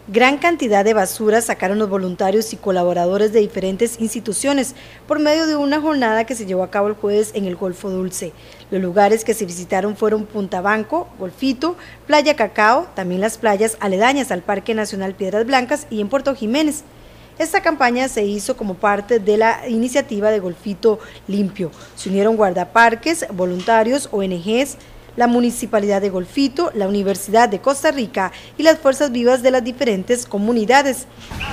Gran cantidad de basura sacaron los voluntarios y colaboradores de diferentes instituciones por medio de una jornada que se llevó a cabo el jueves en el Golfo Dulce. Los lugares que se visitaron fueron Punta Banco, Golfito, Playa Cacao, también las playas aledañas al Parque Nacional Piedras Blancas y en Puerto Jiménez. Esta campaña se hizo como parte de la iniciativa de Golfito Limpio. Se unieron guardaparques, voluntarios, ONGs, la Municipalidad de Golfito, la Universidad de Costa Rica y las fuerzas vivas de las diferentes comunidades.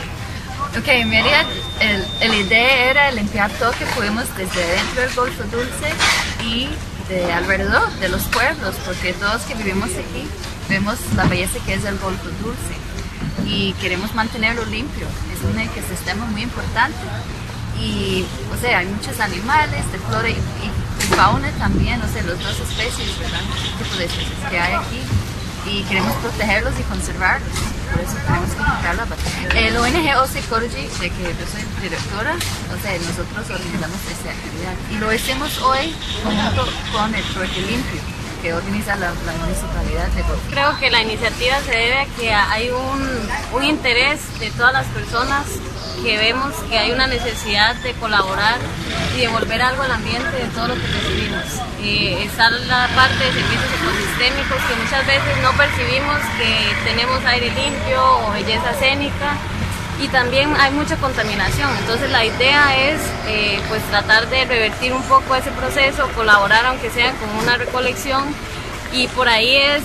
En realidad la idea era limpiar todo que pudimos desde dentro del Golfo Dulce y de alrededor de los pueblos, porque todos que vivimos aquí vemos la belleza que es el Golfo Dulce y queremos mantenerlo limpio. Es un ecosistema muy importante y hay muchos animales de flora y fauna también, los dos especies, ¿verdad? El tipo de especies que hay aquí y queremos protegerlos y conservarlos, por eso tenemos que quitar la basura. El ONG Ocean Ecology, de que yo soy directora, nosotros organizamos esta actividad y lo hicimos hoy junto con el Trueque Limpio que organiza la Municipalidad de Golfito. Creo que la iniciativa se debe a que hay un interés de todas las personas que vemos que hay una necesidad de colaborar y devolver algo al ambiente de todo lo que recibimos. Está la parte de servicios ecosistémicos que muchas veces no percibimos que tenemos aire limpio o belleza escénica y también hay mucha contaminación. Entonces la idea es pues tratar de revertir un poco ese proceso, colaborar aunque sea con una recolección y por ahí es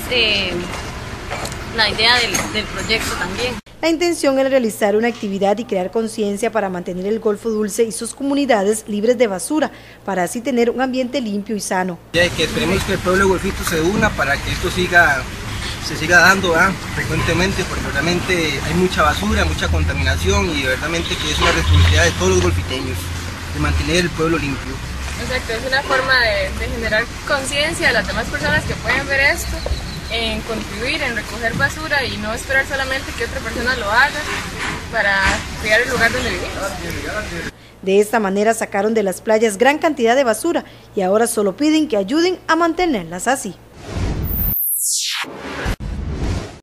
la idea del proyecto también. La intención era realizar una actividad y crear conciencia para mantener el Golfo Dulce y sus comunidades libres de basura, para así tener un ambiente limpio y sano. Ya que esperemos que el pueblo de Golfito se una para que esto se siga dando frecuentemente, porque realmente hay mucha basura, mucha contaminación y verdaderamente que es una responsabilidad de todos los golfiteños de mantener el pueblo limpio. Exacto, es una forma de generar conciencia a las demás personas que pueden ver esto, en contribuir, en recoger basura y no esperar solamente que otra persona lo haga para cuidar el lugar donde vivimos. De esta manera sacaron de las playas gran cantidad de basura y ahora solo piden que ayuden a mantenerlas así.